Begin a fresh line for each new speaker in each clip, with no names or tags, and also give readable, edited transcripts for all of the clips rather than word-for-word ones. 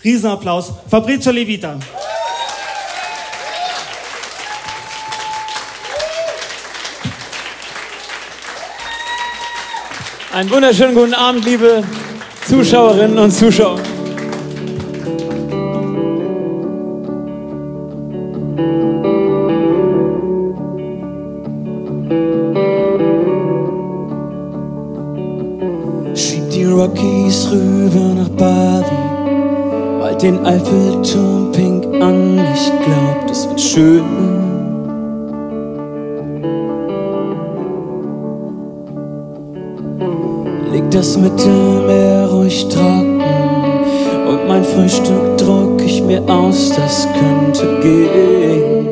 Riesenapplaus. Fabrizio Levita.
Einen wunderschönen guten Abend, liebe Zuschauerinnen und Zuschauer.
Schieb die Rockies rüber nach Bali, malt den Eiffelturm pink an, ich glaub, das wird schön. Leg das Mittelmeer ruhig trocken und mein Frühstück druck ich mir aus, das könnte gehen.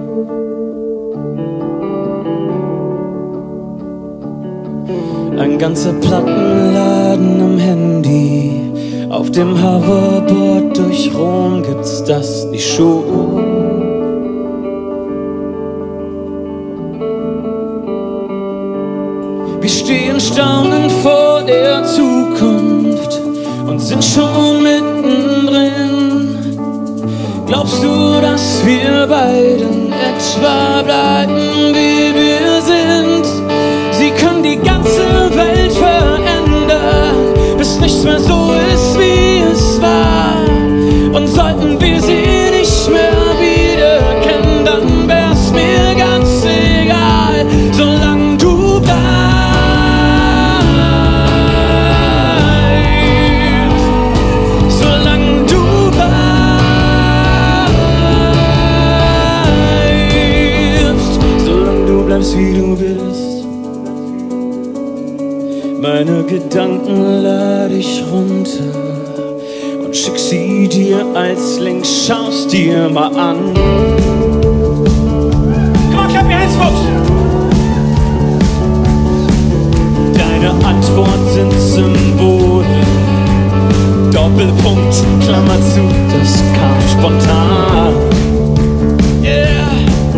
Ein ganzer Plattenladen am Handy, auf dem Hoverboard durch Rom gibt's das nicht schon. Wir stehen staunend vor der Zukunft und sind schon mittendrin. Glaubst du, dass wir beiden etwa bleiben, wie wir sind? Sie können die ganze Welt verändern, bis nichts mehr so ist, wie es war. Und sollten wir sie nicht mehr wiedererkennen, dann wär's mir ganz egal, solange du bleibst. Solange du bleibst. Solange du bleibst, wie du bist. Meine Gedanken lade ich runter und schick sie dir als Link, schau's dir mal an.
Komm, klapp mir Hals, Fuchs!
Deine Antwort sind Symbole, Doppelpunkt, Klammer zu, das kam spontan. Yeah.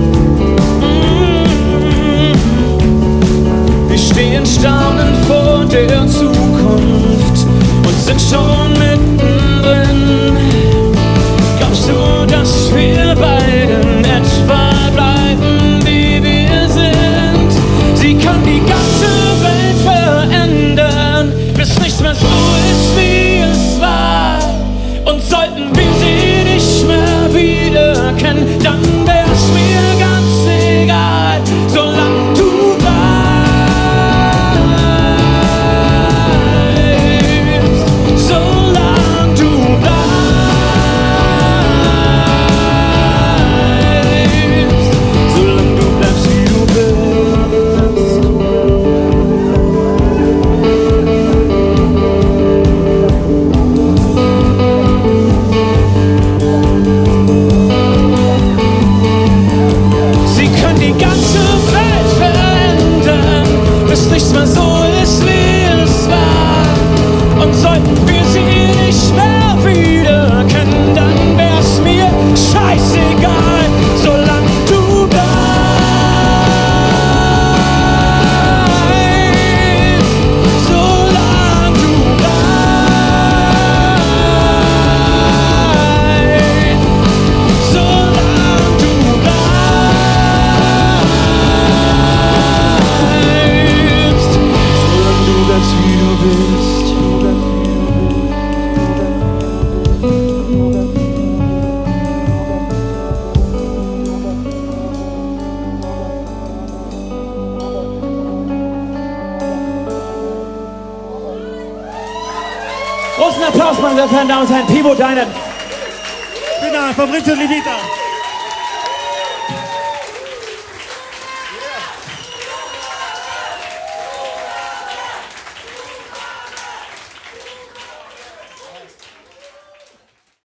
Wir stehen staunend vor der Zukunft und sind schon mittendrin. Glaubst du, dass wir beiden etwa bleiben, wie wir sind? Sie kann die ganze Welt verändern, bis nichts mehr so ist, wie es war. Und sollten wir sie nicht mehr wiedererkennen, dann wär's mir ganz egal, solange du nichts mehr so ist, wie es war. Und sollten wir sie nicht mehr wiedererkennen, dann wär's mir scheißegal, solange du bleibst. Solange du bleibst. Solange du bleibst. Wie du bist.
Großen Applaus, meine sehr verehrten Damen und Herren, Pivo Dynat.
Bitte, Fabrizio Levita.